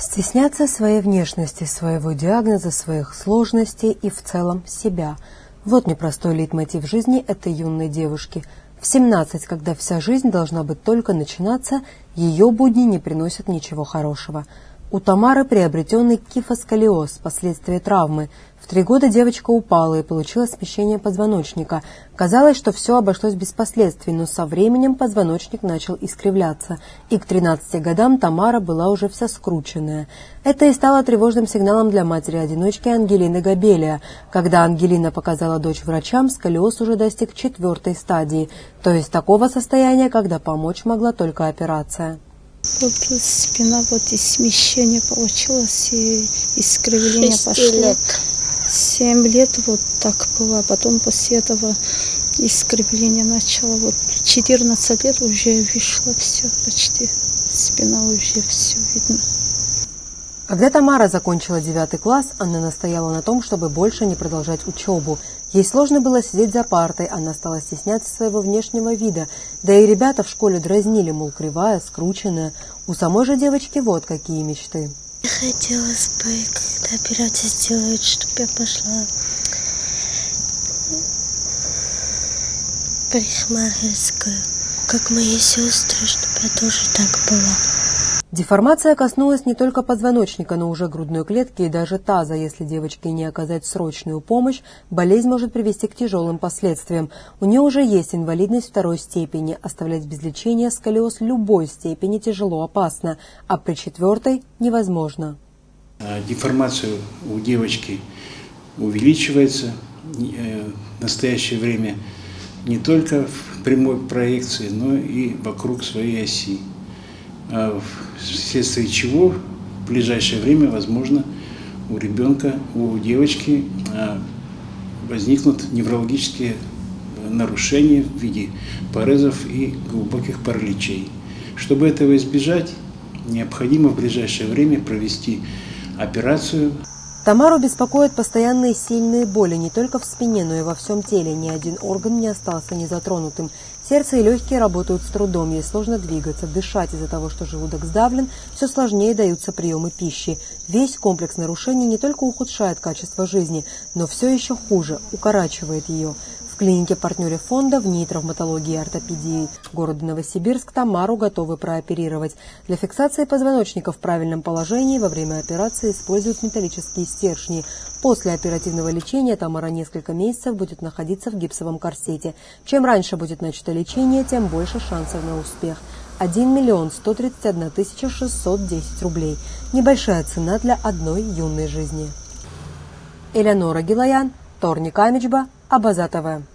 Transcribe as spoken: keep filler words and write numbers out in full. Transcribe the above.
Стесняться своей внешности, своего диагноза, своих сложностей и в целом себя. Вот непростой лейтмотив жизни этой юной девушки. В семнадцать, когда вся жизнь должна быть только начинаться, ее будни не приносят ничего хорошего. У Тамары приобретенный кифосколиоз, последствия травмы. В три года девочка упала и получила смещение позвоночника. Казалось, что все обошлось без последствий, но со временем позвоночник начал искривляться, и к тринадцати годам Тамара была уже вся скрученная. Это и стало тревожным сигналом для матери-одиночки Ангелины Габелия. Когда Ангелина показала дочь врачам, сколиоз уже достиг четвертой стадии, то есть такого состояния, когда помочь могла только операция. Вот спина, вот и смещение получилось, и искривление пошло. Лет. Семь лет вот так было, потом после этого искривление начало. Вот четырнадцать лет уже вышло все почти, спина уже все видно. Когда Тамара закончила девятый класс, она настояла на том, чтобы больше не продолжать учебу. Ей сложно было сидеть за партой, она стала стесняться своего внешнего вида. Да и ребята в школе дразнили, мол, кривая, скрученная. У самой же девочки вот какие мечты. Хотелось бы, когда операцию сделают, чтобы я пошла в парикмахерскую, как мои сестры, чтобы я тоже так была. Деформация коснулась не только позвоночника, но уже грудной клетки и даже таза. Если девочке не оказать срочную помощь, болезнь может привести к тяжелым последствиям. У нее уже есть инвалидность второй степени. Оставлять без лечения сколиоз любой степени тяжело опасно, а при четвертой невозможно. Деформация у девочки увеличивается в настоящее время не только в прямой проекции, но и вокруг своей оси. Вследствие чего в ближайшее время, возможно, у ребенка, у девочки возникнут неврологические нарушения в виде парезов и глубоких параличей. Чтобы этого избежать, необходимо в ближайшее время провести операцию. Тамару беспокоят постоянные сильные боли не только в спине, но и во всем теле. Ни один орган не остался незатронутым. Сердце и легкие работают с трудом, ей сложно двигаться, дышать из-за того, что желудок сдавлен, все сложнее даются приемы пищи. Весь комплекс нарушений не только ухудшает качество жизни, но все еще хуже, укорачивает ее. В клинике-партнере фонда в НИИ травматологии и ортопедии города Новосибирск Тамару готовы прооперировать. Для фиксации позвоночника в правильном положении во время операции используют металлические стержни. После оперативного лечения Тамара несколько месяцев будет находиться в гипсовом корсете. Чем раньше будет начато лечение, тем больше шансов на успех. один миллион сто тридцать одна тысяча шестьсот десять рублей. Небольшая цена для одной юной жизни. Элеонора Гилаян, Торник Амичба, Абаза ТВ.